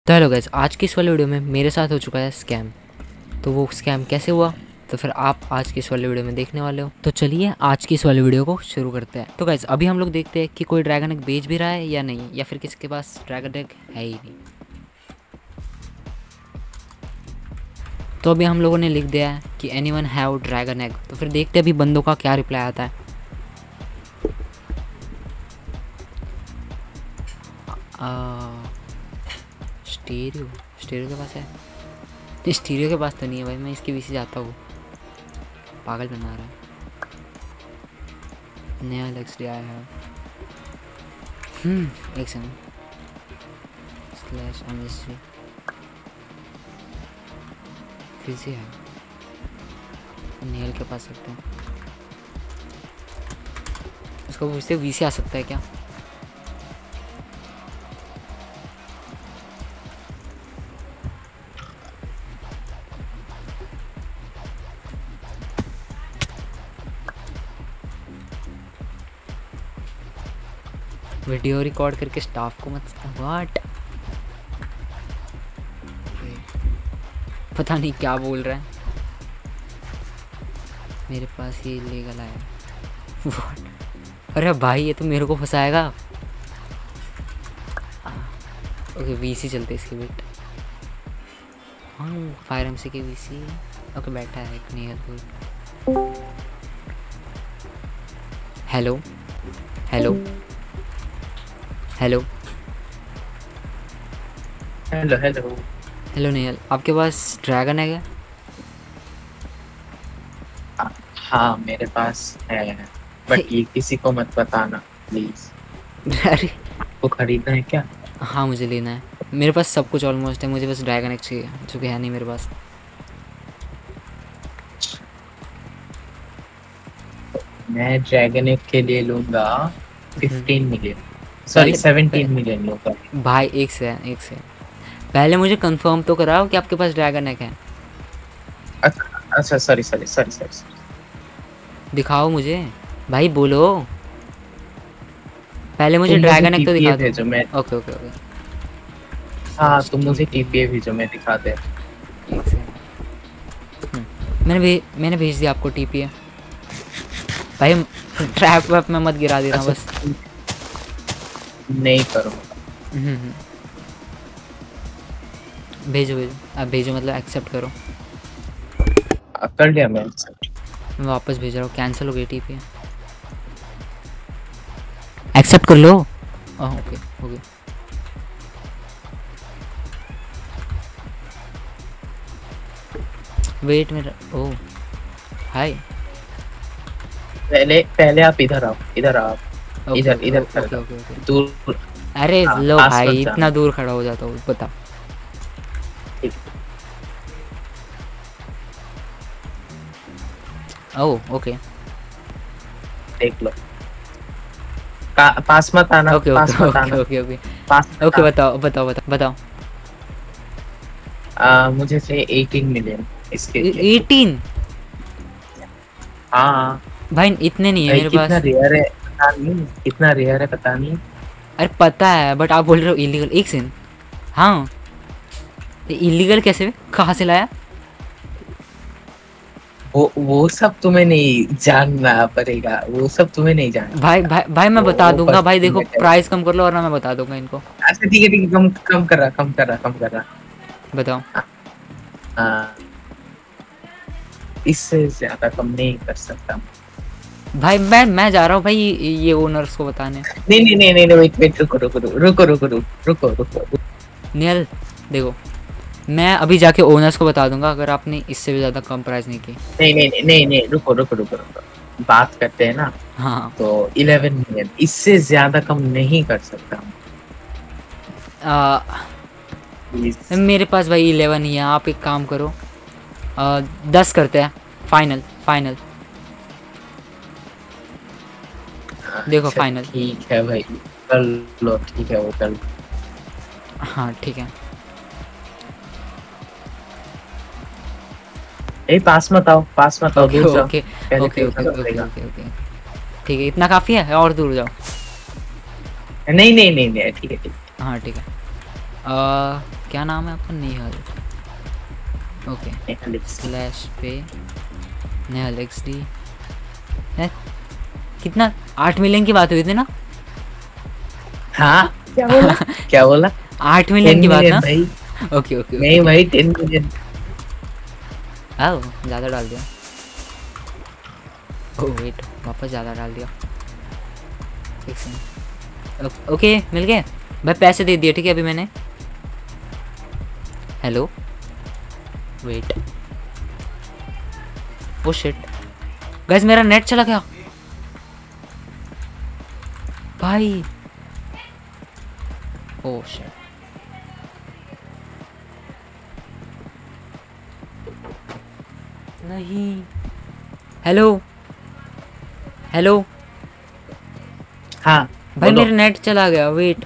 तो hello guys, आज की इस वाले वीडियो में मेरे साथ हो चुका है स्कैम। तो वो स्कैम कैसे हुआ तो फिर आप आज की इस वाले वीडियो में देखने वाले हो। तो चलिए आज की इस वाले वीडियो को शुरू करते हैं। तो गाइस अभी हम लोग देखते हैं कि कोई ड्रैगन एग बेच भी रहा है या नहीं, या फिर किसी के पास ड्रैगन एग है ही नहीं। तो अभी हम लोगों ने लिख दिया है कि एनीवन हैव ड्रैगन एग। तो फिर देखते हैं अभी बंदों का क्या रिप्लाई आता है। स्टीरियो स्टीरियो के पास है? स्टीरियो के पास तो नहीं है भाई, मैं इसके पीछे जाता हूँ। पागल बना रहा है। नया लेक्स दिया है। एक सेकंड स्लैश एमएसजी फिर से है। नेल के पास सकते हैं, उसको पूछते वीसी आ सकता है क्या? वीडियो रिकॉर्ड करके स्टाफ को मत व्हाट, पता नहीं क्या बोल रहा है। मेरे पास ये इलीगल आया। व्हाट? अरे भाई ये तो मेरे को फंसाएगा। ओके वीसी चलते इसके बेट। हाँ फायर एमसी के वीसी। ओके बैठा है एक नियर कोई। Hello hello hello hello hello hello Nehal, आपके पास ड्रैगन है क्या? हाँ मेरे पास है, बट ये किसी को मत बताना प्लीज। अरे आपको खरीदना है क्या? हाँ मुझे लेना है। मेरे पास सब कुछ ऑलमोस्ट है, मुझे बस ड्रैगन एग चाहिए जो कि है नहीं मेरे पास। मैं ड्रैगन एग के लिए लूंगा 15 मिलियन, सॉरी पहले 17 मिलियन लूंगा। भाई एक से पहले मुझे कंफर्म तो कराओ कि आपके पास ड्रैगन एग है। अच्छा सॉरी सॉरी सॉरी सॉरी, दिखाओ मुझे भाई, बोलो पहले मुझे तुम ड्रैगन एग तो टीपीए दिखा दो। भेजो। मैं ओके ओके ओके हाँ तुम मुझे टीपीए भेजो, मैं दिखा दे। एक से मैंने भेज दिया आपको टीपीए। भाई ट्रैप वैप में मत गिरा देना अच्छा, बस। नहीं करो। भेजो भेजो, अब भेजो मतलब एक्सेप्ट करो। कर लिया मैं। मैं वापस भेज रहा हूँ, कैंसिल हो गई टीपीए। एक्सेप्ट कर लो। ओके ओके वेट मेरा। ओह हाय। पहले पहले आप इधर आओ, इधर आओ, ओके इधर ओके इधर ओके खड़े ओके रहो। ओके। दूर। अरे हाँ, लो पास मत भाई, जाना। इतना दूर खड़ा हो जाता हूँ, बताओ। ठीक। ओह ओके देख लो। पास मत आना, ओके पास ओके मत ओके आना, ओके ओके पास मत ओके। आना। बताओ बताओ बताओ बताओ। मुझे चाहिए 18 मिलियन इसके लिए। 18? हाँ भाई इतने नहीं है भाई, मेरे कितना पास। रेयर है पता नहीं, कितना रेयर है पता नहीं। अरे पता है बट आप बोल रहे हो इलीगल। एक सेकंड, हाँ इलीगल कैसे, कहाँ से लाया? वो सब तुम्हें नहीं जानना पड़ेगा, वो सब तुम्हें नहीं जानना भाई पड़ेगा। भाई भाई मैं बता वो दूंगा भाई, पर्सनल देखो मैटर है। प्राइस कम कर लो वरना मैं बता दूंगा इनको। अच्छा ठीक है, कम कम कर रहा, कम कर रहा, कम कर रहा। बताओ। हाँ, इससे ज्यादा कम नहीं कर सकता। भाई मैं जा रहा हूँ भाई ये ओनर्स को बताने। नहीं नहीं नहीं नहीं, वेट वेट, रुको रुको रुको रुको रुको रुको रुको रुको। नियल देखो, मैं अभी जाके ओनर्स को बता दूंगा अगर आपने इससे भी ज़्यादा कम प्राइस नहीं की। नहीं नहीं नहीं नहीं नहीं, रुको रुको रुको रुको, बात करते हैं ना। हाँ तो 11 मिलियन, इससे ज्यादा कम नहीं कर सकता। Please। मेरे पास भाई 11 ही है। आप एक काम करो, 10 करते हैं, फाइनल फाइनल। देखो अच्छा फाइनल। ठीक है भाई, कर लो, ठीक है वो कर लो। हाँ ठीक है। पास मत आओ, पास मत आओ, ओके दूर जाओ। ओके पहले ओके खरीदना ओके तो ओके पड़ेगा। ओके ओके ठीक है, इतना काफ़ी है और दूर जाओ। नहीं नहीं नहीं नहीं, ठीक है ठीक है। हाँ ठीक है। क्या नाम है आपका? नेहल। ओके स्लैश पे नेहल XD है। कितना 8 मिलियन की बात हुई थी ना? हाँ क्या बोला? क्या बोला? 8 मिलियन की बात 10 ना? मिलियन भाई। ओके ओके नहीं भाई 10 मिलियन। आओ ज़्यादा डाल दिया। ओह वेट वापस ज़्यादा डाल दिया। एक सेकंड। ओके मिल गए भाई, पैसे दे दिए ठीक है अभी मैंने। Hello wait, oh shit guys मेरा नेट चला गया भाई। ओ शिट नहीं। हेलो हेलो हाँ भाई बोलो। मेरा नेट चला गया, वेट।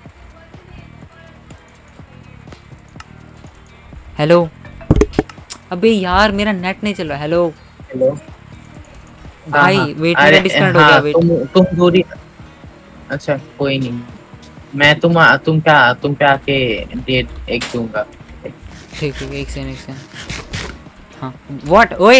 हेलो अबे यार मेरा नेट नहीं चल रहा। Hello hello. हाँ हाँ। भाई वेट मेरा अरे डिस्कनेक्ट हो गया, हाँ वेट। तुम दूरी। अच्छा कोई नहीं। मैं तुम पे आके डेट एक दूंगा। ठीक ठीक एक सेकंड एक सेकंड। हाँ व्हाट ओए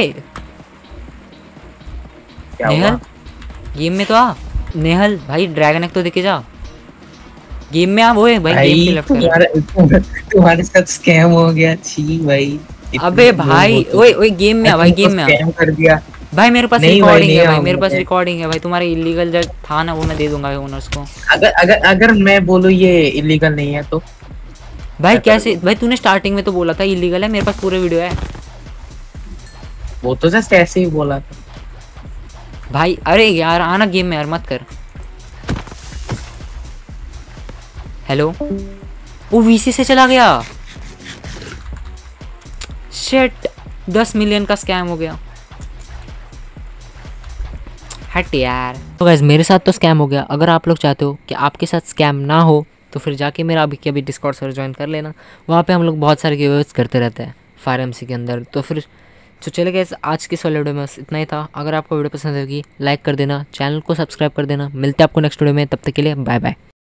क्या नेहल हुआ? गेम में तो आ। नेहल भाई ड्रैगन एक तो दिखे जा गेम में। आ वो है भाई गेम के भाई लेफ्ट कर। तुम्हारे साथ स्कैम हो गया। छी भाई अबे इतने लोग हो भाई तुम। ओए ओए गेम में मैं आ भाई, तुमको गेम में आ स्कैम कर दिया। भाई। मेरे पास नहीं भाई रिकॉर्डिंग नहीं है भाई, मेरे आऊंगा पास मैं। रिकॉर्डिंग है भाई। तुम्हारे इलीगल जो था ना वो मैं दे दूंगा ओनर्स को। अगर मैं बोलूँ ये इलीगल नहीं है तो भाई क्या कैसे करोगे? भाई, तूने स्टार्टिंग में तो बोला था इलीगल है, मेरे पास पूरे वीडियो है वो तो जस्ट ऐसे ही बोला था। भाई। अरे यार आना गेम में यार, मत कर। हेलो वो VC से चला गया। शिट 10 मिलियन का स्कैम हो गया। हट यार। तो गाइस मेरे साथ तो स्कैम हो गया। अगर आप लोग चाहते हो कि आपके साथ स्कैम ना हो तो फिर जाके मेरा अभी के अभी डिस्कॉर्ड सर्वर ज्वाइन कर लेना। वहाँ पे हम लोग बहुत सारे गिवअवेज करते रहते हैं फायर MC के अंदर। तो फिर तो चले गए आज की इस वाले वीडियो में बस इतना ही था। अगर आपको वीडियो पसंद होगी लाइक कर देना, चैनल को सब्सक्राइब कर देना। मिलते हैं आपको नेक्स्ट वीडियो में, तब तक के लिए बाय बाय।